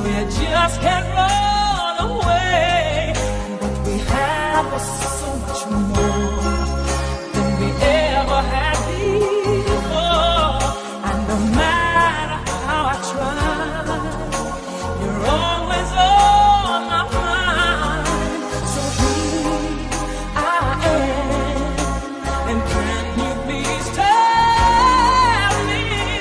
we just can't run away. What we have is so much more than we ever had before. And no matter how I try, you're always on my mind. So here I am, and can you please tell me,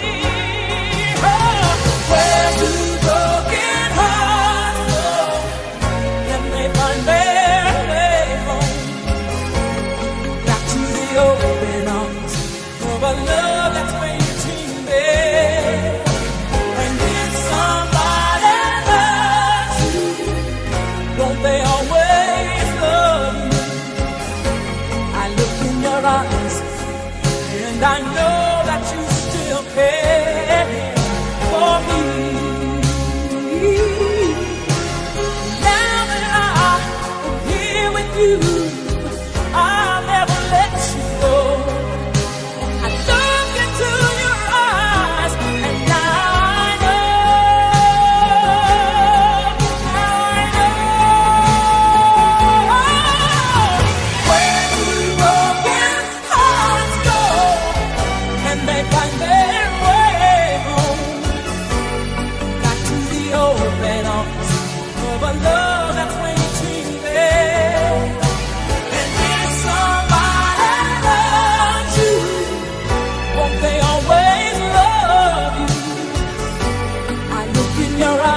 where do broken hearts go? Can they find their way home? Back to the open arms of a love that's waiting there. And if somebody loves you, won't they always love you? I look in your eyes, and I know that you still care for me. Now that I'm here with you, I'll never let you go. I look into your eyes, and now I know. Where do broken hearts go? Can they find their way home? Back to the open arms of a love that's waiting there. And if somebody loves you, won't they always love you? I look in your eyes.